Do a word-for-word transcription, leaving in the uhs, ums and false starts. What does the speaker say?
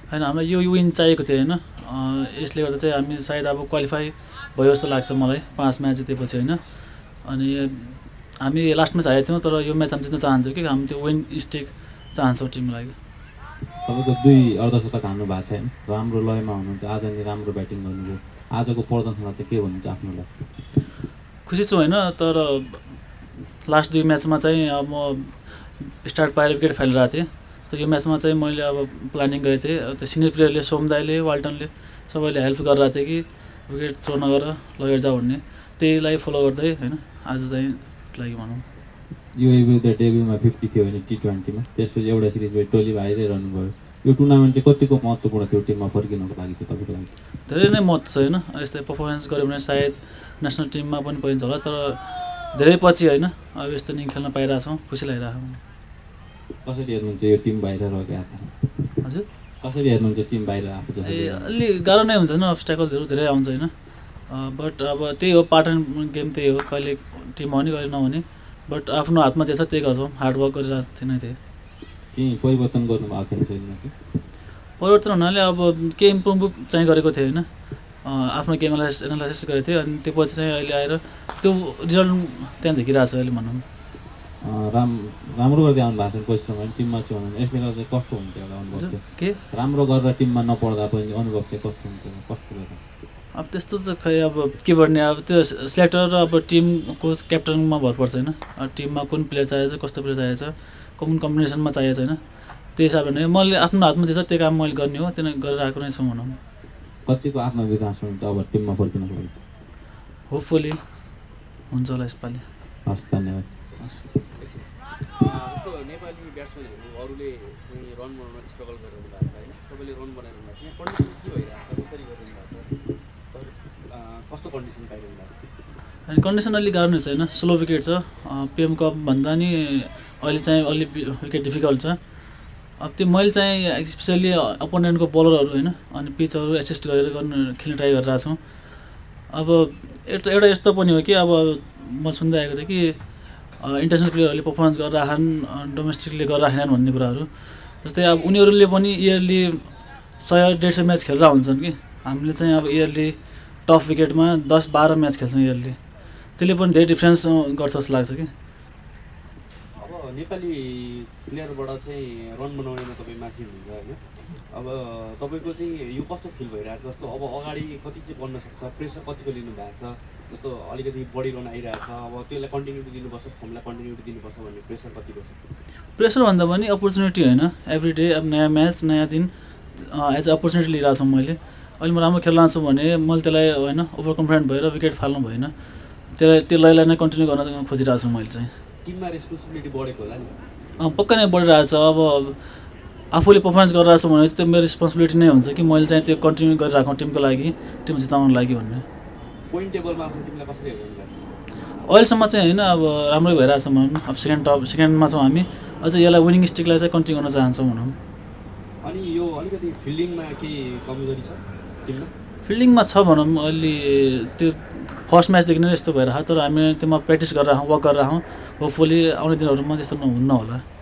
हैन हामीलाई यो विन चाहिएको थियो हैन यसले गर्दा चाहिँ हामी सायद अब क्वालिफाई भयो जस्तो लाग्छ मलाई पाँच म्याच जितेपछि हैन अनि हामी लास्टमा हारेको थियौँ तर यो म्याच हामी जित्न चाहन्थ्यौँ कि हामी त्यो विन स्टिक चाहन्छौँ टिमलाई तपाईँको दुई अर्धशतक हान्नु भएको छ हैन राम्रो लयमा हुनुहुन्छ आज नि राम्रो ब्याटिङ गर्नुभयो आजको प्रदर्शनमा चाहिँ के भन्नुहुन्छ आफ्नोलाई खुसी छु हैन तर लास्ट दुई म्याचमा चाहिँ अब म स्टार्ट पाएर विकेट फालिरहेको थिएँ त यो म्याचमा चाहिँ मैले अब प्लानिङ गरेको थिएँ त्यो सिनियर प्लेयरले सोमदाईले वाल्टनले सबैले हेल्प गरिरहेको थिएँ कि विकेट थ्रो नगर लगेर जाऊ भन्ने त्यहीलाई फलो गर्दै हैन आज चाहिँ लागि भनौँ यो विरुद्ध डेब्युमा फिफ्टी थियो भने टी ट्वेन्टीमा त्यसपछि एउटा सिरिज भयो टोली बाहिरै रहनुभयो यो टुर्नामेन्ट चाहिँ कतिको महत्त्वपूर्ण थियो टिममा फर्किनको लागि चाहिँ तपाईँको लागि धेरै नै महत्त्व छ हैन यस्तै पर्फर्मेन्स गऱ्यो भने सायद नेसनल टिममा पनि पाइन्छ होला तर धेरै पछि हैन अब यस्तो नि खेल्न पाइरहेको छौँ खुसी लागिरहेको कसरी हेर्नुहुन्छ यो टिम बाहिर रहेको हजुर कसरी हेर्नुहुन्छ टिम बाहिर आएको जस्तो ए अलि गाह्रो नै हुन्छ हैन अब्स्ट्याकलहरू धेरै आउँछ हैन बट अब त्यही हो पार्ट एन्ड गेम त्यही हो कहिले टिम हुने कहिले नहुने बट आफ्नो हातमा जे छ त्यही गर्छौँ हार्डवर्क गरिरहेको थिएन थिएँ केही परिवर्तन गर्नु भएको थिएन शरीरमा चाहिँ परिवर्तन हुनाले अब के इम्प्रुभ चाहिँ गरेको थिएँ होइन आफ्नो गेम एनालाइसिस एनालाइसिस गरेको थिएँ अनि त्यो पछि चाहिँ अहिले आएर त्यो रिजल्ट त्यहाँ देखिरहेको छ अहिले भनौँ राम राम्रो गर्दै आउनु भएको छ परिश्रम होइन टिममा चाहिँ हुनु यस बेला चाहिँ कस्तो हुन्छ एउटा अनुभव चाहिँ के राम्रो गरेर टिममा नपढ्दा पनि अनुभव चाहिँ कस्तो हुन्छ कस्तो गरेर अब त्यस्तो चाहिँ खै अब के भन्ने अब त्यो सिलेक्टर र अब टिम कोच क्याप्टनमा भर पर्छ होइन टिममा कुन प्लेयर चाहिएको छ कस्तो प्लेयर चाहिएको छ कुन कम्बिनेसनमा चाहिएको छैन त्यही हिसाबले नै मैले आफ्नो हातमा जे छ त्यो काम मैले गर्ने हो त्यो गरिरहेको नै छु भनौँ कतिको आत्मविश्वास हुन्छ अब टिममा फर्किनको लागि होपफुली हुन्छ होला यसपालि हस् धन्यवाद हस् जस्तो नेपाली ब्याट्सम्यानहरू अरूले चाहिँ रन बनाउन स्ट्रगल गरिरहनु भएको छ होइन तपाईँले रन बनाइरहनु भएको छ कन्डिसन के भइरहेको छ कसरी गरिरहनु भएको छ कस्तो कन्डिसन पाइरहनु भएको छ अनि कन्डिसन अलिक गाह्रो नै छ होइन स्लो विकेट छ पिएम कप भन्दा नि अहिले चाहिँ अलिक विकेट डिफिकल्ट छ अब त्यो मैले चाहिँ स्पेसल्ली अपोनेन्टको बलरहरू होइन अनि पिचहरू एसिस्ट गरेर गर्नु खेल्ने ट्राई गरिरहेको छु अब एउटा एउटा यस्तो पनि हो कि अब म सुन्दै आएको थिएँ कि इन्टरनेसनल प्लेयरहरूले पर्फर्मेन्स गरेर राखन् डोमेस्टिकले गरेर राखेनन् भन्ने कुराहरू जस्तै अब उनीहरूले पनि इयरली सय डेढ सय म्याच खेलेर हुन्छन् कि हामीले चाहिँ अब इयरली टफ विकेटमा दस बाह्र म्याच खेल्छौँ इयरली त्यसले पनि धेरै डिफ्रेन्स गर्छ जस्तो लाग्छ कि अब नेपाली प्लेयरबाट चाहिँ रन बनाउनेमा तपाईँ माथि हुनुहुन्छ होइन अब तपाईँको चाहिँ यो कस्तो फिल भइरहेछ जस्तो अब अगाडि कति चाहिँ बन्न सक्छ प्रेसर कतिको लिनु भएको छ जस्तो अलिकति बढी रन आइरहेछ अब त्यसलाई कन्टिन्युटी दिनुपर्छ फर्मलाई कन्टिन्युटी दिनुपर्छ भन्ने प्रेसर कतिको छ प्रेसर भन्दा पनि अपर्च्युनिटी होइन एभ्री डे अब नयाँ म्याच नयाँ दिन एज अ अपर्च्युनिटी लिइरहेको छु मैले अहिले म राम्रो खेल्न छु भने मैले त्यसलाई होइन ओभर कन्फिडेन्ट भएर विकेट फाल्नु भएन त्यसलाई त्यो लयलाई नै कन्टिन्यू गर्न खोजिरहेको छु मैले चाहिँ टिममा रेस्पोन्सिबिलिटी बढेको होला नि अँ पक्का नै बढिरहेको छ अब आफूले पर्फर्मेन्स गरिरहेको छु भने त्यो मेरो रेस्पोन्सिबिलिटी नै हुन्छ कि मैले चाहिँ त्यो कन्टिन्यू गरिरहेको टिमको लागि टिम जिताउनको लागि भन्ने पोइन्ट टेबलमा आफ्नो टिमलाई कसरी हेर्नु भएको छ अहिलेसम्म चाहिँ होइन अब राम्रै भइरहेको छ भनौँ अब सेकेन्ड टप सेकेन्डमा छौँ हामी अझै यसलाई विनिङ स्टिकलाई चाहिँ कन्टिन्यू गर्न चाहन्छौँ भनौँ अनि यो अलिकति फिल्डिङमा केही कमजोरी छ टिममा फिल्डिङमा छ भनौँ अहिले त्यो फर्स्ट म्याचदेखि नै यस्तो भइरहेको तर हामी त्यसमा प्र्याक्टिस गरेर वर्क गरेर होपफुली आउने दिनहरूमा त्यस्तो नहुन्न होला